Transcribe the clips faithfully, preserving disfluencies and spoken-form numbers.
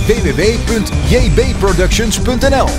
w w w punt j b productions punt n l.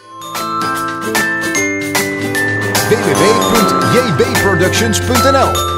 w w w punt j b productions punt n l